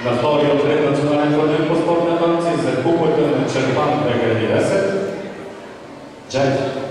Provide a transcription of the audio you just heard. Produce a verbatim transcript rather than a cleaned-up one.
La storia internazionale del tempo sport avanti, se il buco è cercato perché è diverso. Già.